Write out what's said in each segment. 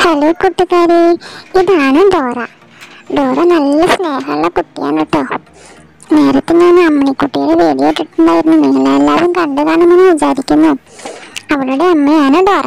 Hello കൂട്ടുകാരെ, ഇതാണ് Dora. Dora നല്ല സ്നേഹമുള്ള കുട്ടിയാണ് കേട്ടോ. നേരത്തെ ഞാൻ അമ്മണിക്കുട്ടിയുടെ വീഡിയോ ഇട്ടിട്ടുണ്ടായിരുന്നു. നിങ്ങളെല്ലാവരും കണ്ടു കാണുമെന്ന് വിചാരിക്കുന്നു. അവളുടെ അമ്മയാണ് ഡോറ.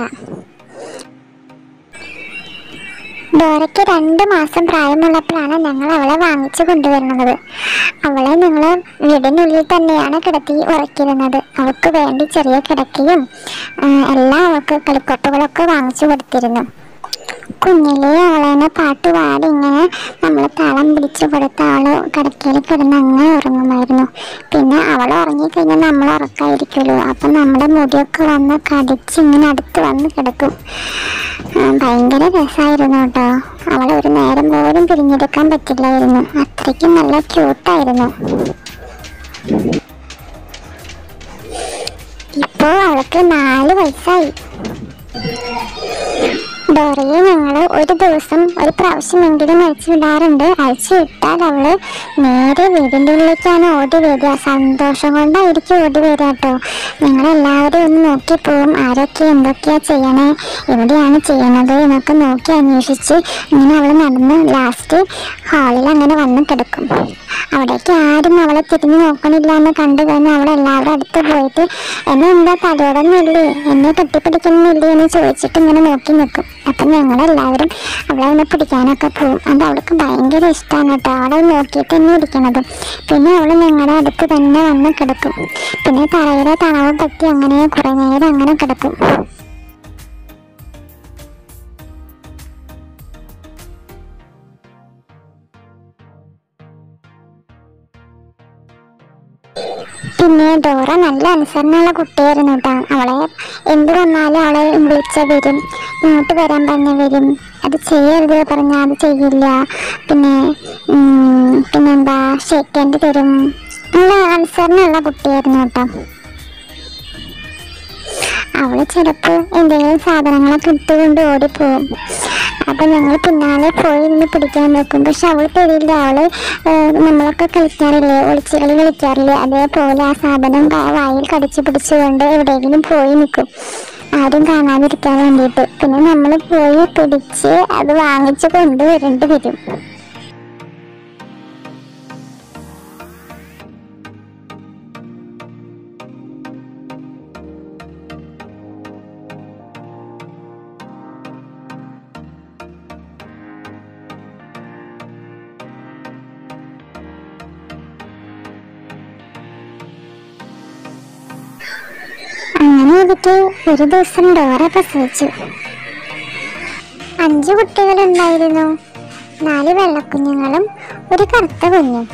ഡോറയ്ക്ക് 2 മാസം പ്രായമുള്ളപ്പോഴാണ് ഞങ്ങൾ അവളെ വാങ്ങിച്ചു കൊണ്ടുവരുന്നത്. അവളെ ഞങ്ങൾ വീടിനുള്ളിൽ തന്നെയാണ് കിടത്തി ഉറക്കിയിരുന്നത്. അവൾക്ക് വേണ്ടി ചെറിയ കിടക്കയും എല്ലാം അവൾക്ക് കളിക്കൊട്ടുകളൊക്കെ വാങ്ങിച്ചു കൊടുത്തിരുന്നു. കുഞ്ഞിലെ അവളെന്നെ പാട്ട് പാടി ഇങ്ങനെ നമ്മൾ താളം പിടിച്ചു കൊടുത്ത അവള് കിടക്കയിൽ കിടന്ന് അങ്ങനെ ഉറങ്ങുമായിരുന്നു. പിന്നെ അവൾ ഉറങ്ങിക്കഴിഞ്ഞാൽ നമ്മൾ ഉറക്കായിരിക്കുമല്ലോ, അപ്പം നമ്മുടെ മുടിയൊക്കെ വന്ന് കടിച്ച് ഇങ്ങനെ അടുത്ത് വന്ന് കിടക്കും. ഭയങ്കര രസമായിരുന്നു കേട്ടോ. അവളെ ഒരു നേരം പോലും പിരിഞ്ഞെടുക്കാൻ പറ്റില്ലായിരുന്നു. അത്രയ്ക്കും നല്ല ക്യൂട്ടായിരുന്നു. ഇപ്പോൾ അവൾക്ക് 4 വയസ്സായി. ഡോറയെ ഞങ്ങൾ ഒരു ദിവസം ഒരു പ്രാവശ്യമെങ്കിലും അഴിച്ചു വിടാറുണ്ട്. അഴിച്ചു വിട്ടാൽ അവള് നേരെ വീടിൻ്റെ ഉള്ളിലേക്കാണ് ഓടി വരിക. സന്തോഷം കൊണ്ടായിരിക്കും ഓടി വരിക കേട്ടോ. ഞങ്ങളെല്ലാവരും ഒന്ന് നോക്കി പോവും. ആരൊക്കെ എന്തൊക്കെയാ ചെയ്യണേ, എവിടെയാണ് ചെയ്യണത് എന്നൊക്കെ നോക്കി അന്വേഷിച്ച് ഇങ്ങനെ അവൾ നടന്ന് ലാസ്റ്റ് ഹാളിൽ അങ്ങനെ വന്ന് കിടക്കും. അവിടേക്ക് ആരും അവളെ തിരിഞ്ഞു നോക്കണില്ല എന്ന് കണ്ടു കഴിഞ്ഞാൽ അവളെല്ലാവരും അടുത്ത് പോയിട്ട് എന്നെ എന്താ തലോടൊന്നുമില്ലേ, എന്നെ കെട്ടിപ്പിടിക്കുന്നില്ലേ എന്ന് ചോദിച്ചിട്ട് ഇങ്ങനെ നോക്കി നിൽക്കും. അപ്പം ഞങ്ങളെല്ലാവരും അവളെ ഒന്ന് പിടിക്കാനൊക്കെ പോവും. അത് അവൾക്ക് ഭയങ്കര ഇഷ്ടമാണ് കേട്ടോ. അവളെ നോക്കിയിട്ട് തന്നെ ഇരിക്കണത്. പിന്നെ അവൾ ഞങ്ങളുടെ അടുത്ത് തന്നെ വന്ന് കിടക്കും. പിന്നെ തറയിലെ തണവ് പറ്റി അങ്ങനെ കുറേ നേരം അങ്ങനെ കിടക്കും. പിന്നെ ഡോറ നല്ല അനുസരണമുള്ള കുട്ടിയായിരുന്നു കേട്ടോ. അവളെ എന്ത് വന്നാലും അവളെ വിളിച്ച വരും, ഇങ്ങോട്ട് വരാൻ പറഞ്ഞ വരും. അത് ചെയ്യരുത് പറഞ്ഞാൽ അത് ചെയ്യില്ല. പിന്നെന്താ ഷേക്ക് ഹാൻഡ് തരും. നല്ല അനുസരണമുള്ള കുട്ടിയായിരുന്നു കേട്ടോ. അവള് ചിലപ്പോൾ എന്തെങ്കിലും സാധനങ്ങളൊക്കെ ഇട്ടുകൊണ്ട് ഓടിപ്പോവും. അപ്പം ഞങ്ങൾ പിന്നാലെ പോയി നിന്ന് പിടിക്കാൻ നോക്കും. പക്ഷെ അവൾ തരില്ല. അവള് നമ്മളൊക്കെ കളിക്കാറില്ലേ, ഒളിച്ചുകളി കളിക്കാറില്ലേ, അതേപോലെ ആ സാധനം വായിൽ കടിച്ചു പിടിച്ചുകൊണ്ട് എവിടെയെങ്കിലും പോയി നിൽക്കും, ആരും കാണാതിരിക്കാൻ വേണ്ടിയിട്ട്. പിന്നെ നമ്മൾ പോയി പിടിച്ച് അത് വാങ്ങിച്ച് കൊണ്ടുവരേണ്ടി വരും. അങ്ങനെ എനിക്ക് ഒരു ദിവസം ഡോറ പ്രസവിച്ചു. 5 കുട്ടികളുണ്ടായിരുന്നു. 4 വെള്ളക്കുഞ്ഞുങ്ങളും ഒരു കറുത്ത കുഞ്ഞും.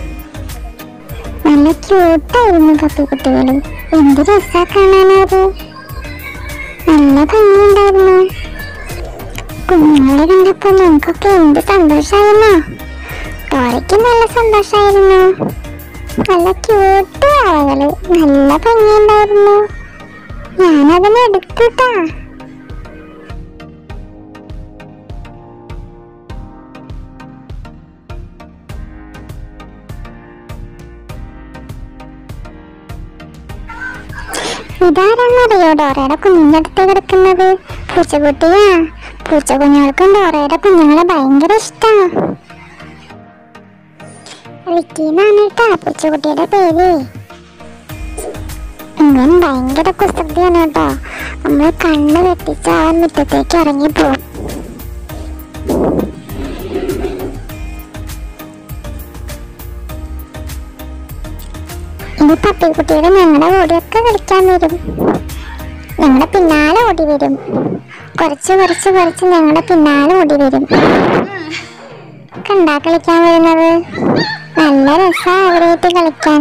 നല്ല ക്യൂട്ടായിരുന്നു പപ്പിക്കുട്ടികളും. എന്ത് രസാ കാണാനത്. നല്ല ഭംഗിയുണ്ടായിരുന്നു. കുഞ്ഞുങ്ങളെ കണ്ടപ്പോ ഞങ്ങൾക്കൊക്കെ എന്ത് സന്തോഷമായിരുന്നോ. ഡോറയ്ക്ക് നല്ല സന്തോഷമായിരുന്നു. നല്ല ക്യൂട്ട് ആളുകള്, നല്ല ഭംഗിയുണ്ടായിരുന്നു. ഞാനതിനെ എടുത്തിട്ടാ. ഇതാരെന്നറിയോ ഡോറയുടെ കുഞ്ഞിൻ്റെ അടുത്ത് കിടക്കുന്നത്? പൂച്ചക്കുട്ടിയാ. പൂച്ചക്കുഞ്ഞുങ്ങൾക്കും ഡോറയുടെ കുഞ്ഞുങ്ങളെ ഭയങ്കര ഇഷ്ടമാണ്. റിക്കിന്നാണ് കേട്ടാ പൂച്ചക്കുട്ടിയുടെ പേര്. ഇവൻ ഭയങ്കര കുസൃതിയാണ് കേട്ടോ. നമ്മൾ കണ്ണ് വെട്ടിച്ച് അവൻ മുറ്റത്തേക്ക് ഇറങ്ങിപ്പോവും. ഇനി പപ്പിക്കുട്ടിയുടെ ഞങ്ങളുടെ ഓടിയൊക്കെ കളിക്കാൻ വരും. ഞങ്ങളുടെ പിന്നാലെ ഓടി വരും. കുറച്ച് ഞങ്ങളുടെ പിന്നാലെ ഓടി വരും. കണ്ടാ കളിക്കാൻ വരുന്നത്. നല്ല രസമാണ് അവരായിട്ട് കളിക്കാൻ.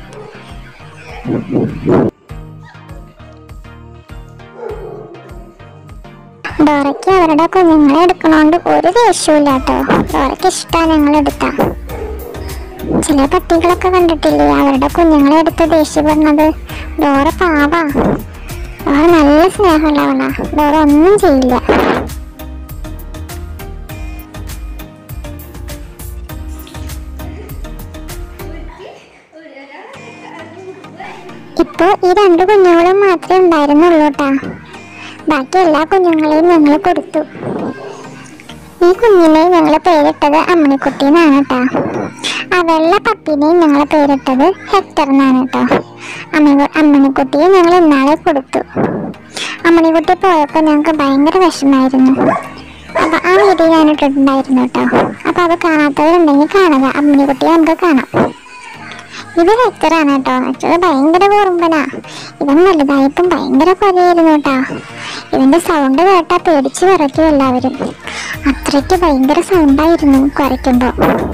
ഡോറയ്ക്ക് അവരുടെ കുഞ്ഞുങ്ങളെ എടുക്കണോണ്ട് ഒരു ദേഷ്യമില്ല കേട്ടോ. ഡോറയ്ക്ക് ഇഷ്ടമാണ് ഞങ്ങളെടുത്താ. ചില പട്ടികളൊക്കെ കണ്ടിട്ടില്ലേ അവരുടെ കുഞ്ഞുങ്ങളെ എടുത്ത് ദേഷ്യപ്പെടുന്നത്. ഡോറ പാവാ. ഡോറ നല്ല സ്നേഹമുള്ളവളാ. ഡോറ ഒന്നും ചെയ്യില്ല. ഇപ്പോൾ ഈ 2 കുഞ്ഞുങ്ങളും മാത്രമേ ഉണ്ടായിരുന്നുള്ളൂ കേട്ടാ. ബാക്കി എല്ലാ കുഞ്ഞുങ്ങളെയും ഞങ്ങൾ കൊടുത്തു. ഈ കുഞ്ഞിനെ ഞങ്ങൾ പേരിട്ടത് അമ്മണിക്കുട്ടി എന്നാണ് കേട്ടോ. ആ വെള്ള പപ്പിനെയും ഞങ്ങൾ പേരിട്ടത് ഹെക്ടർ എന്നാണ് കേട്ടോ. അമ്മണിക്കുട്ടിയെ ഞങ്ങൾ ഇന്നാളെ കൊടുത്തു. അമ്മണിക്കുട്ടി പോയപ്പോൾ ഞങ്ങൾക്ക് ഭയങ്കര വിഷമായിരുന്നു. അപ്പൊ ആ വീഡിയോ ഞാൻ ഇട്ടിട്ടുണ്ടായിരുന്നു കേട്ടോ. അപ്പൊ അത് കാണാത്തവരുണ്ടെങ്കിൽ കാണുക. അമ്മണിക്കുട്ടിയെ നമുക്ക് കാണാം. ഇത് ഹെക്ടറാണ് കേട്ടോ. ഹെക്ടർ ഭയങ്കര കുറുമ്പനാ. ഇവൻ വലുതായപ്പം ഭയങ്കര കൊലയായിരുന്നു കേട്ടോ. ഇതിന്റെ സൗണ്ട് കേട്ടാ പേടിച്ച് വിറയ്ക്കും എല്ലാവരും. അത്രയ്ക്ക് ഭയങ്കര സൗണ്ടായിരുന്നു കുരയ്ക്കുമ്പോ.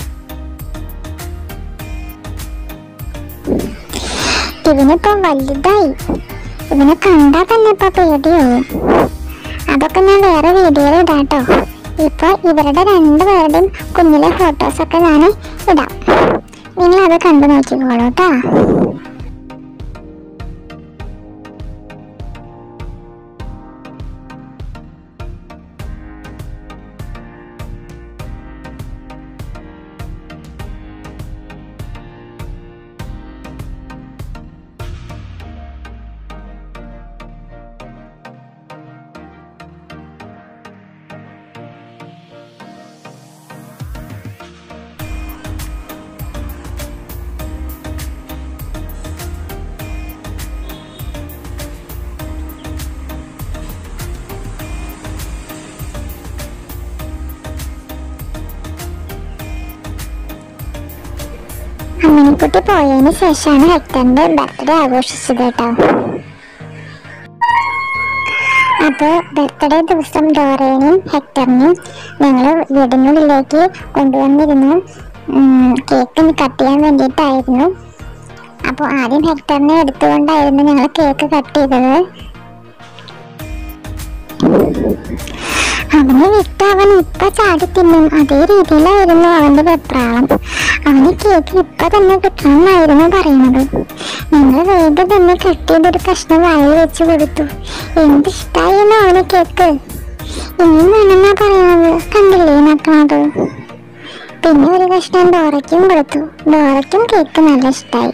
ഇവനിപ്പോ വലുതായി. ഇവനെ കണ്ടാൽ തന്നെ ഇപ്പൊ പേടിയാവും. അതൊക്കെ ഞാൻ വേറെ വീഡിയോയിൽ ഇടാട്ടോ. ഇപ്പൊ ഇവരുടെ രണ്ടുപേരുടെയും കുഞ്ഞിലെ ഫോട്ടോസൊക്കെ ഞാൻ ഇടാം. നിങ്ങളത് കണ്ടു നോക്കിക്കോളൂ കേട്ടോ. അമ്മണിക്കുട്ടി പോയതിന് ശേഷമാണ് ഹെക്ടറിന്റെ ബർത്ത്ഡേ ആഘോഷിച്ചത് കേട്ടോ. അപ്പോൾ ബർത്ത്ഡേ ദിവസം ഡോറേനെയും ഹെക്ടറിനെയും ഞങ്ങൾ വീടിനുള്ളിലേക്ക് കൊണ്ടുവന്നിരുന്നു. കേക്ക് കട്ട് ചെയ്യാൻ വേണ്ടിയിട്ടായിരുന്നു. അപ്പോൾ ആദ്യം ഹെക്ടറിനെ എടുത്തുകൊണ്ടായിരുന്നു ഞങ്ങൾ കേക്ക് കട്ട് ചെയ്തത്. അവനെ വിട്ട് അവൻ ഇപ്പൊ ചാടി തിന്നും. അതേ രീതിയിലായിരുന്നു അവന്റെ വെപ്രാളം. അവന് കേക്ക് ഇപ്പൊ തന്നെ കിട്ടണമെന്നായിരുന്നു പറയുന്നത്. ഞങ്ങൾ വേഗം തന്നെ കട്ട് ചെയ്തൊരു കഷ്ണം വായിൽ വെച്ച് കൊടുത്തു. എന്തിഷ്ടായിരുന്നു അവന് കേക്ക്. ഇനിയും വേണമെന്നാ പറയുന്നത്. കണ്ടില്ലേ നക്കുന്നത്. പിന്നെ ഒരു കഷ്ണം ഡോറയ്ക്കും കൊടുത്തു. ഡോറയ്ക്കും കേക്ക് നല്ല ഇഷ്ടായി.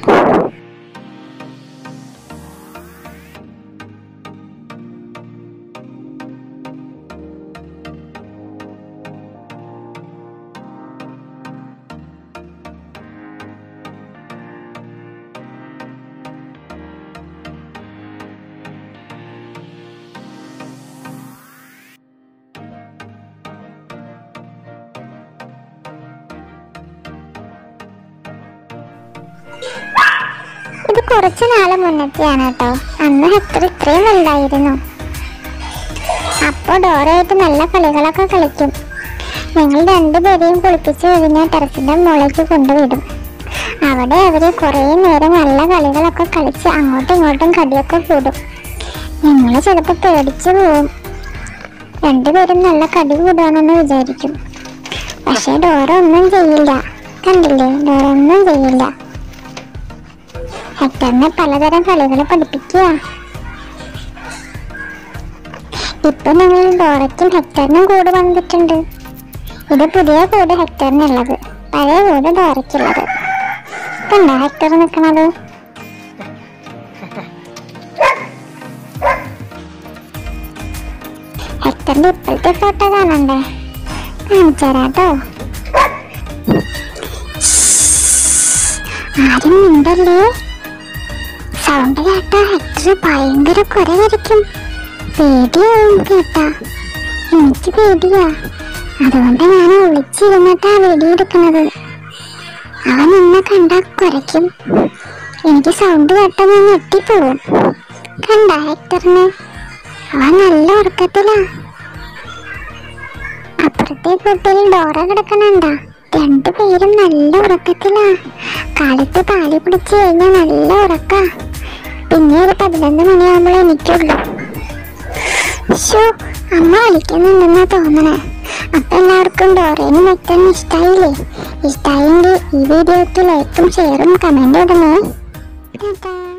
ഇത് കുറച്ചു നാള് മുന്നത്തെയാണ് കേട്ടോ. അന്ന് ഹെക്ടർ ഇത്രയും വലുതായിരുന്നു. അപ്പോൾ ഡോറയായിട്ട് നല്ല കളികളൊക്കെ കളിക്കും. ഞങ്ങൾ രണ്ടുപേരെയും കുളിപ്പിച്ച് കഴിഞ്ഞാൽ ടെറസിന്റെ മുകളിലേക്ക് കൊണ്ടുവിടും. അവിടെ അവര് കുറേ നേരം നല്ല കളികളൊക്കെ കളിച്ച് അങ്ങോട്ടും ഇങ്ങോട്ടും കടിയൊക്കെ കൂടും. ഞങ്ങൾ ചിലപ്പോൾ പേടിച്ചു പോവും. രണ്ടുപേരും നല്ല കടി കൂടുകയാണെന്ന് വിചാരിക്കും. പക്ഷെ ഡോറ ഒന്നും ചെയ്യില്ല. കണ്ടില്ലേ, ഡോറ ഒന്നും ചെയ്യില്ല. ഹെക്ടറിനെ പലതരം കളികൾ പഠിപ്പിക്കുക. ഇപ്പൊ ഞങ്ങൾ ഡോറയ്ക്കും ഹെക്ടറിനും കൂട് വന്നിട്ടുണ്ട്. ഇത് പുതിയ കൂട് ഹെക്ടറിനുള്ളത്, പഴയ കൂട് ഡോറയ്ക്കുള്ളത്. കണ്ടോ ഹെക്ടർ നിൽക്കണത്. ഹെക്ടറിന്റെ ഇപ്പോഴത്തെ ഫോട്ടോ കാണണ്ടേ? കാണിച്ചരാട്ടോ. ആരും മിണ്ടല്ലേ. സൗണ്ട് കേട്ടാ ഹെക്ടർ ഭയങ്കര കുരവരിക്കും. പേടിയാവും കേട്ടാ. എനിക്ക് പേടിയാ. അതുകൊണ്ട് ഞാൻ ഒളിച്ചിരുന്നിട്ടാ വെടിയെടുക്കുന്നത്. അവൻ എന്നെ കണ്ടാ കുരയ്ക്കും. എനിക്ക് സൗണ്ട് കേട്ടാ ഞാൻ ഞെട്ടിപ്പോവും. കണ്ട ഹെക്ടറിനെ, അവൻ നല്ല ഉറക്കത്തിലാ. അപ്പുറത്തെ കുട്ടിയിൽ ഡോറ കിടക്കണണ്ട. രണ്ടുപേരും നല്ല ഉറക്കത്തിലാ. കാലത്ത് പാല് പിടിച്ചു കഴിഞ്ഞാൽ നല്ല ഉറക്കാ. പിന്നെ ഒരു 11 മണിയാകുമ്പോൾ എനിക്കുള്ളൂ. അമ്മ വിളിക്കുന്നുണ്ടെന്നാ തോന്നണേ. അപ്പൊ എല്ലാവർക്കും ഡോറേനും ഹെക്ടറിനും ഇഷ്ടായില്ലേ? ഇഷ്ടായെങ്കിൽ ഈ വീഡിയോക്ക് ലൈക്കും ഷെയറും കമന്റും ഇടണേ.